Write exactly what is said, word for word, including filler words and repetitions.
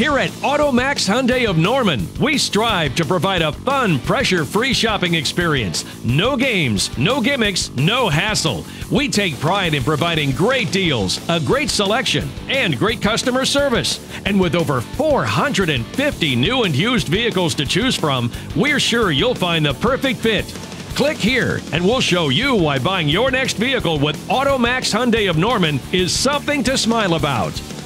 Here at AutoMax Hyundai of Norman, we strive to provide a fun, pressure-free shopping experience. No games, no gimmicks, no hassle. We take pride in providing great deals, a great selection, and great customer service. And with over four hundred fifty new and used vehicles to choose from, we're sure you'll find the perfect fit. Click here and we'll show you why buying your next vehicle with AutoMax Hyundai of Norman is something to smile about.